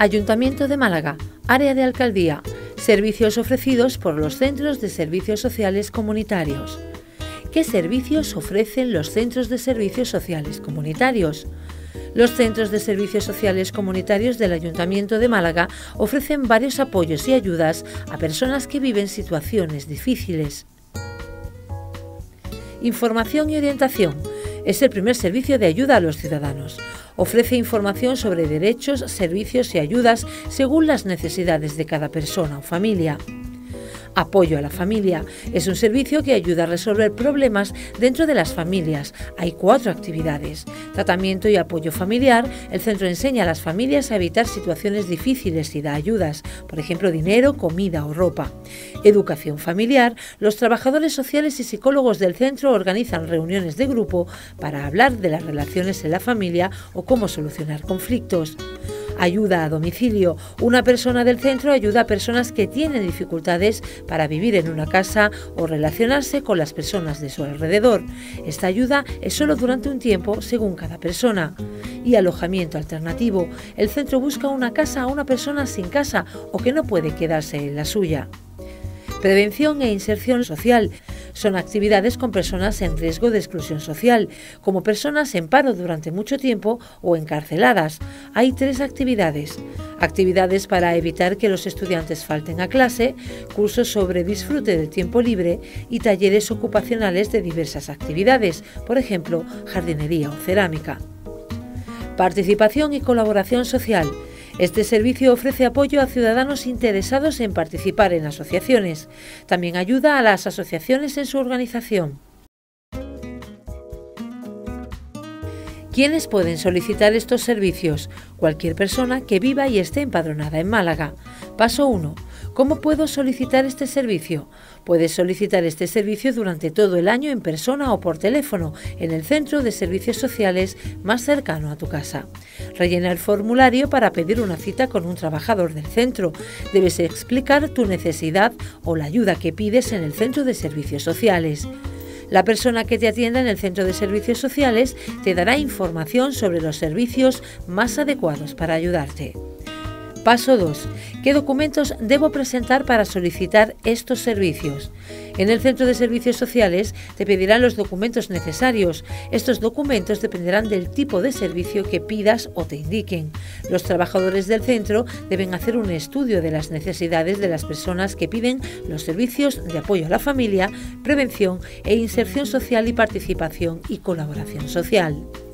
Ayuntamiento de Málaga, Área de Alcaldía, servicios ofrecidos por los Centros de Servicios Sociales Comunitarios. ¿Qué servicios ofrecen los Centros de Servicios Sociales Comunitarios? Los Centros de Servicios Sociales Comunitarios del Ayuntamiento de Málaga ofrecen varios apoyos y ayudas a personas que viven situaciones difíciles. Información y orientación. Es el primer servicio de ayuda a los ciudadanos. Ofrece información sobre derechos, servicios y ayudas según las necesidades de cada persona o familia. Apoyo a la familia. Es un servicio que ayuda a resolver problemas dentro de las familias. Hay 4 actividades. Tratamiento y apoyo familiar. El centro enseña a las familias a evitar situaciones difíciles y da ayudas, por ejemplo, dinero, comida o ropa. Educación familiar. Los trabajadores sociales y psicólogos del centro organizan reuniones de grupo para hablar de las relaciones en la familia o cómo solucionar conflictos. Ayuda a domicilio. Una persona del centro ayuda a personas que tienen dificultades para vivir en una casa o relacionarse con las personas de su alrededor. Esta ayuda es solo durante un tiempo según cada persona. Y alojamiento alternativo. El centro busca una casa a una persona sin casa o que no puede quedarse en la suya. Prevención e inserción social. Son actividades con personas en riesgo de exclusión social, como personas en paro durante mucho tiempo o encarceladas. Hay 3 actividades. Actividades para evitar que los estudiantes falten a clase, cursos sobre disfrute del tiempo libre y talleres ocupacionales de diversas actividades, por ejemplo, jardinería o cerámica. Participación y colaboración social. Este servicio ofrece apoyo a ciudadanos interesados en participar en asociaciones. También ayuda a las asociaciones en su organización. ¿Quiénes pueden solicitar estos servicios? Cualquier persona que viva y esté empadronada en Málaga. Paso 1. ¿Cómo puedo solicitar este servicio? Puedes solicitar este servicio durante todo el año en persona o por teléfono en el centro de servicios sociales más cercano a tu casa. Rellena el formulario para pedir una cita con un trabajador del centro. Debes explicar tu necesidad o la ayuda que pides en el centro de servicios sociales. La persona que te atienda en el centro de servicios sociales te dará información sobre los servicios más adecuados para ayudarte. Paso 2. ¿Qué documentos debo presentar para solicitar estos servicios? En el Centro de Servicios Sociales te pedirán los documentos necesarios. Estos documentos dependerán del tipo de servicio que pidas o te indiquen. Los trabajadores del centro deben hacer un estudio de las necesidades de las personas que piden los servicios de apoyo a la familia, prevención e inserción social y participación y colaboración social.